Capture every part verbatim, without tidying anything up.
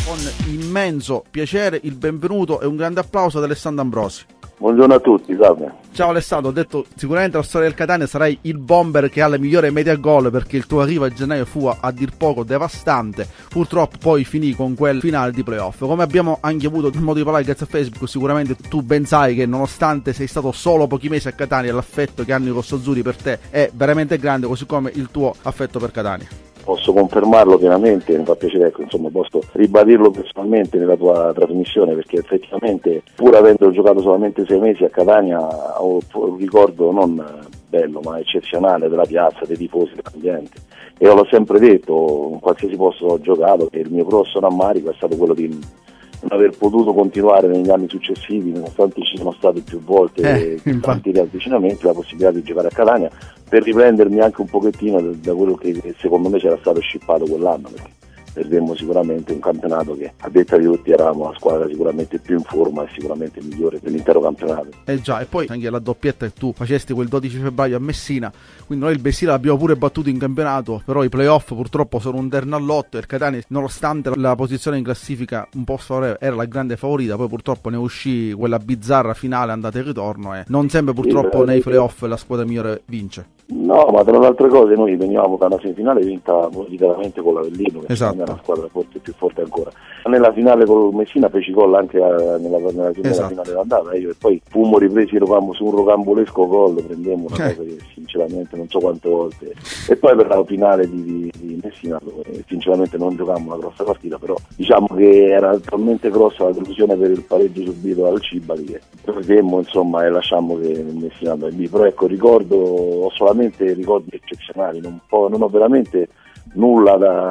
con immenso piacere il benvenuto e un grande applauso ad Alessandro Ambrosi. Buongiorno a tutti, salve. Ciao Alessandro, ho detto sicuramente la storia del Catania sarai il bomber che ha la migliore media gol, perché il tuo arrivo a gennaio fu a dir poco devastante. Purtroppo poi finì con quel finale di playoff. Come abbiamo anche avuto il modo di parlare grazie a Facebook, sicuramente tu ben sai che nonostante sei stato solo pochi mesi a Catania, l'affetto che hanno i rossoazzurri per te è veramente grande, così come il tuo affetto per Catania. Posso confermarlo pienamente, mi fa piacere, ecco, insomma, posso ribadirlo personalmente nella tua trasmissione, perché effettivamente, pur avendo giocato solamente sei mesi a Catania, ho un ricordo non bello ma eccezionale della piazza, dei tifosi, dell'ambiente, e l'ho sempre detto in qualsiasi posto ho giocato che il mio grosso rammarico è stato quello di non aver potuto continuare negli anni successivi, nonostante ci sono stati più volte eh, tanti riavvicinamenti, la possibilità di giocare a Catania, per riprendermi anche un pochettino da, da quello che secondo me c'era stato scippato quell'anno, perché perdemmo sicuramente un campionato che, a detta di tutti, eravamo la squadra sicuramente più in forma e sicuramente migliore dell'intero campionato. Eh già, e poi anche la doppietta che tu facesti quel dodici febbraio a Messina, quindi noi il Messina l'abbiamo pure battuto in campionato, però i playoff purtroppo sono un terno all'otto e il Catania, nonostante la posizione in classifica un po' sfavorevole, era la grande favorita, poi purtroppo ne uscì quella bizzarra finale andata e ritorno e non sempre purtroppo sì, nei playoff la squadra migliore vince. No, ma tra le altre cose noi venivamo da una semifinale vinta politicamente con l'Avellino, che esatto. è una squadra forse più forte ancora. Nella finale con Messina feci gol anche a, nella, nella, nella esatto. finale d'andata, io e poi fummo ripresi eravamo su un rocambolesco gol, prendemmo una eh. cosa che sinceramente non so quante volte, e poi per la finale di, di, di Messina dove sinceramente non giocammo una grossa partita, però diciamo che era talmente grossa la delusione per il pareggio subito dal Cibali che perdemmo, insomma, e lasciammo che Messina andò lì. Però ecco, ricordo, ho solamente ricordi eccezionali, non, po- non ho veramente nulla da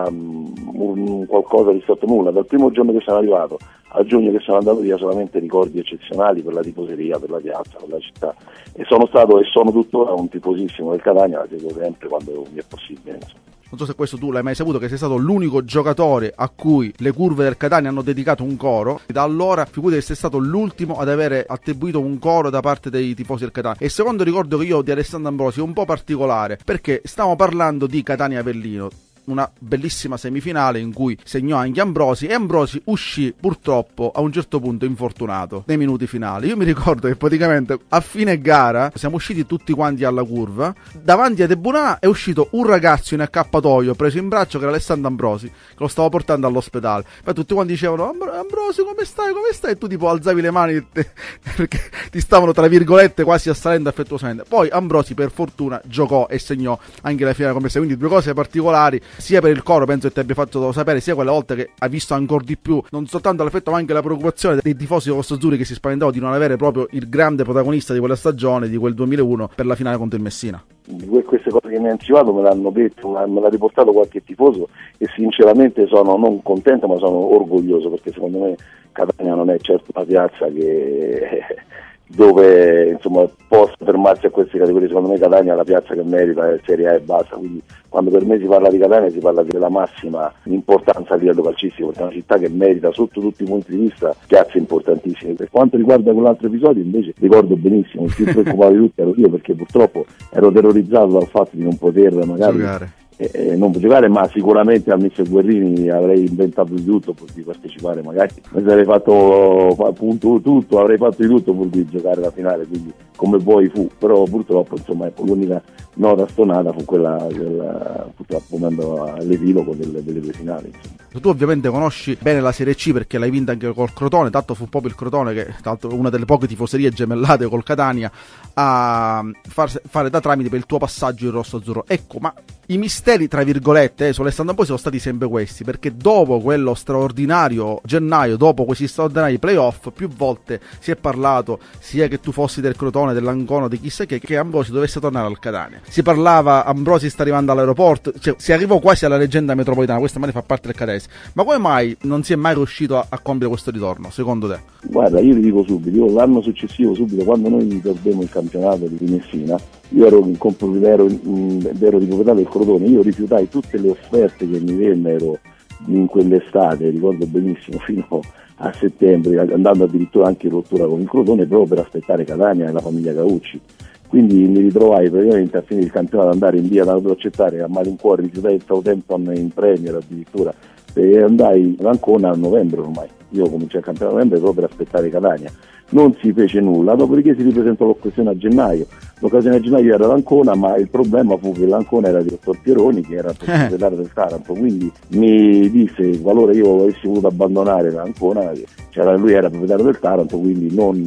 um, qualcosa rispetto a nulla, dal primo giorno che sono arrivato a giugno che sono andato via, solamente ricordi eccezionali per la tifoseria, per la piazza, per la città, e sono stato e sono tuttora un tifosissimo del Catania, la seguo sempre quando mi è possibile, insomma. Non so se questo tu l'hai mai saputo, che sei stato l'unico giocatore a cui le curve del Catania hanno dedicato un coro. Da allora figurati che sei stato l'ultimo ad avere attribuito un coro da parte dei tifosi del Catania. E il secondo ricordo che io ho di Alessandro Ambrosi è un po' particolare, perché stiamo parlando di Catania-Avellino, una bellissima semifinale in cui segnò anche Ambrosi, e Ambrosi uscì purtroppo a un certo punto infortunato nei minuti finali. Io mi ricordo che praticamente a fine gara siamo usciti tutti quanti alla curva, davanti a De Bunà è uscito un ragazzo in accappatoio preso in braccio che era Alessandro Ambrosi, che lo stava portando all'ospedale. Poi tutti quanti dicevano Ambrosi come stai, come stai, e tu tipo alzavi le mani te, perché ti stavano tra virgolette quasi assalendo affettuosamente. Poi Ambrosi per fortuna giocò e segnò anche la finale come se, quindi due cose particolari sia per il coro, penso che ti abbia fatto sapere, sia quella volta che hai visto ancora di più non soltanto l'affetto ma anche la preoccupazione dei tifosi rossoazzurri che si spaventavano di non avere proprio il grande protagonista di quella stagione, di quel duemilauno, per la finale contro il Messina. Queste cose che mi hai anticipato me l'hanno detto, me l'ha riportato qualche tifoso e sinceramente sono non contento ma sono orgoglioso, perché secondo me Catania non è certo una piazza che dove insomma possa fermarsi a queste categorie. Secondo me Catania è la piazza che merita, è Serie A e basta, quindi quando per me si parla di Catania si parla della massima importanza a livello calcistico, perché è una città che merita sotto tutti i punti di vista piazze importantissime. Per quanto riguarda quell'altro episodio invece ricordo benissimo, il più preoccupato di tutti ero io, perché purtroppo ero terrorizzato dal fatto di non poter magari giocare. Eh, non giocare, ma sicuramente al mister Guerrini avrei inventato di tutto pur di partecipare, magari mi sarei fatto appunto tutto, avrei fatto di tutto pur di giocare la finale, quindi come poi fu, però purtroppo insomma ecco, l'unica nota stonata fu quella del purtroppo andando all'epilogo delle, delle due finali, insomma. Tu ovviamente conosci bene la Serie C perché l'hai vinta anche col Crotone, tanto fu proprio il Crotone che, tra l'altro, una delle poche tifoserie gemellate col Catania, a far, fare da tramite per il tuo passaggio in rosso-azzurro. Ecco, ma i misteri, tra virgolette, eh, su Alessandro Ambrosi sono stati sempre questi, perché dopo quello straordinario gennaio, dopo questi straordinari playoff, più volte si è parlato, sia che tu fossi del Crotone, dell'Ancona, di chissà che, che Ambrosi dovesse tornare al Catania. Si parlava, Ambrosi sta arrivando all'aeroporto, cioè si arrivò quasi alla leggenda metropolitana, questa magari fa parte del Catese. Ma come mai non si è mai riuscito a, a compiere questo ritorno, secondo te? Guarda, io ti dico subito, io l'anno successivo, subito, quando noi perdemmo il campionato di Messina, io ero in ero, ero di proprietà del Crotone, io rifiutai tutte le offerte che mi vennero in quell'estate, ricordo benissimo, fino a settembre, andando addirittura anche in rottura con il Crotone, proprio per aspettare Catania e la famiglia Caucci. Quindi mi ritrovai praticamente a fine del campionato ad andare in via da accettare a malincuore, rifiutai il Southampton in Premier addirittura, e andai ad Ancona a novembre ormai. Io cominciai a campionato a novembre proprio per aspettare Catania. Non si fece nulla, dopodiché si ripresentò l'occasione a gennaio. L'occasione a gennaio era l'Ancona, ma il problema fu che l'Ancona era di dottor Pieroni, che era il proprietario del Taranto, quindi mi disse qualora io avessi voluto abbandonare l'Ancona, cioè lui era proprietario del Taranto, quindi non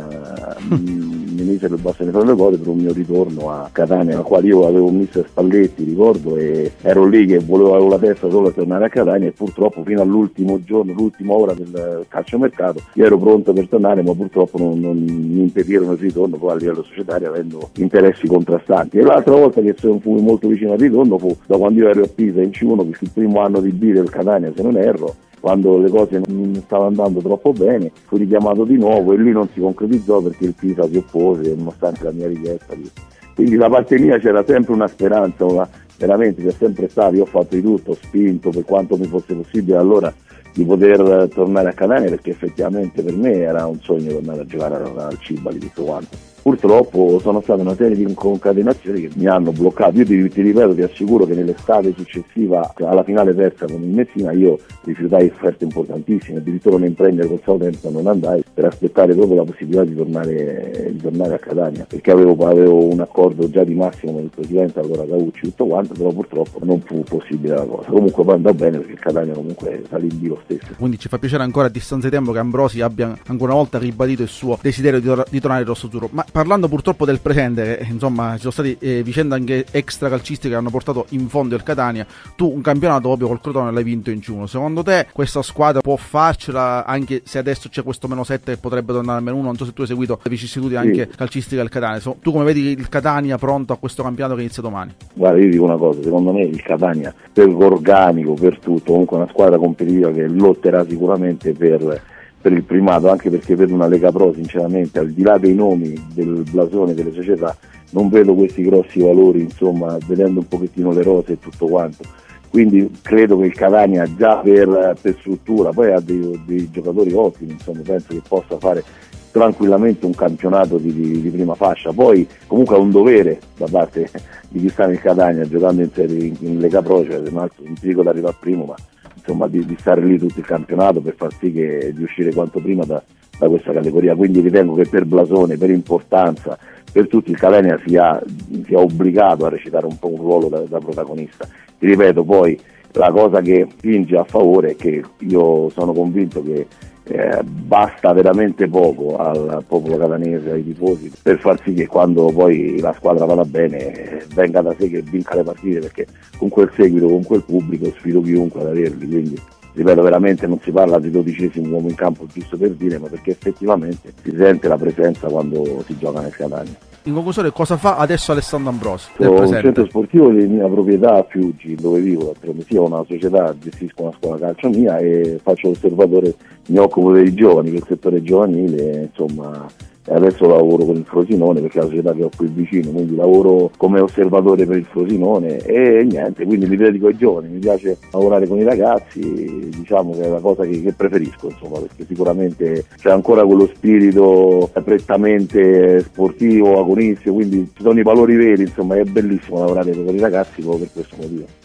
uh, mi mise il bastone fra le cose per un mio ritorno a Catania, al quale io avevo mister Spalletti, ricordo, e ero lì che volevo, avevo la testa solo a tornare a Catania, e purtroppo fino all'ultimo giorno, l'ultima ora del calciomercato, io ero pronto per tornare, ma purtroppo non, non mi impedirono il ritorno poi a livello societario, avendo interessi contrastanti. E l'altra volta che fui molto vicino al ritorno fu da quando io ero a Pisa in C uno, che fu il primo anno di B del Catania, se non erro, quando le cose non stavano andando troppo bene, fui richiamato di nuovo e lì non si concretizzò perché il Pisa si oppose nonostante la mia richiesta. Quindi da parte mia c'era sempre una speranza, una, veramente c'è sempre stato, io ho fatto di tutto, ho spinto per quanto mi fosse possibile allora di poter tornare a Catania, perché effettivamente per me era un sogno tornare a giocare al Cibali tutto quanto. Purtroppo sono state una serie di concatenazioni che mi hanno bloccato. Io ti, ti ripeto, ti assicuro che nell'estate successiva alla finale persa con il Messina io rifiutai offerte importantissime, addirittura non imprendere col Southampton non andai per aspettare proprio la possibilità di tornare, di tornare a Catania, perché avevo, avevo un accordo già di massimo con il presidente allora Caucci tutto quanto, però purtroppo non fu possibile la cosa. Comunque poi andò bene perché il Catania comunque salì in lo stesso. Quindi ci fa piacere ancora a distanza di tempo che Ambrosi abbia ancora una volta ribadito il suo desiderio di, tor- di tornare rossosuro. Ma parlando purtroppo del presente, eh, insomma ci sono stati eh, vicende anche extra calcistiche che hanno portato in fondo il Catania. Tu un campionato proprio col Crotone l'hai vinto in C uno. Secondo te questa squadra può farcela, anche se adesso c'è questo meno sette che potrebbe tornare a meno uno? Non so se tu hai seguito le vicissitudini anche sì. calcistiche del Catania. So, tu come vedi il Catania pronto a questo campionato che inizia domani? Guarda, io dico una cosa, secondo me il Catania per l'organico, per tutto, comunque una squadra competitiva che lotterà sicuramente per per il primato, anche perché per una Lega Pro sinceramente al di là dei nomi, del blasone, delle società, non vedo questi grossi valori, insomma, vedendo un pochettino le rose e tutto quanto. Quindi credo che il Catania già per, per struttura, poi ha dei, dei giocatori ottimi, insomma, penso che possa fare tranquillamente un campionato di, di, di prima fascia. Poi comunque è un dovere da parte di chi sta nel Catania giocando in, serie, in, in Lega Pro, cioè un altro, non ti dico di arrivare primo, ma insomma di, di stare lì tutto il campionato per far sì che di uscire quanto prima da, da questa categoria. Quindi ritengo che per blasone, per importanza, per tutti il Catania sia, sia obbligato a recitare un po' un ruolo da, da protagonista. Ti ripeto, poi la cosa che spinge a favore è che io sono convinto che Eh, basta veramente poco al popolo catanese, ai tifosi, per far sì che quando poi la squadra vada bene eh, venga da sé che vinca le partite, perché con quel seguito, con quel pubblico sfido chiunque ad averli. Quindi ripeto, veramente non si parla di dodicesimo uomo in campo giusto per dire, ma perché effettivamente si sente la presenza quando si gioca nel Catania. In conclusione, cosa fa adesso Alessandro Ambrosi? Sono un centro sportivo di mia proprietà a Fiuggi, dove vivo, sia una società, gestisco una scuola calcio mia e faccio l'osservatore, mi occupo dei giovani, del settore giovanile, insomma. E adesso lavoro con il Frosinone perché è la società che ho qui vicino, quindi lavoro come osservatore per il Frosinone e niente, quindi mi dedico ai giovani, mi piace lavorare con i ragazzi, diciamo che è la cosa che, che preferisco, insomma, perché sicuramente c'è ancora quello spirito prettamente sportivo, agonistico, quindi ci sono i valori veri, insomma è bellissimo lavorare con i ragazzi proprio per questo motivo.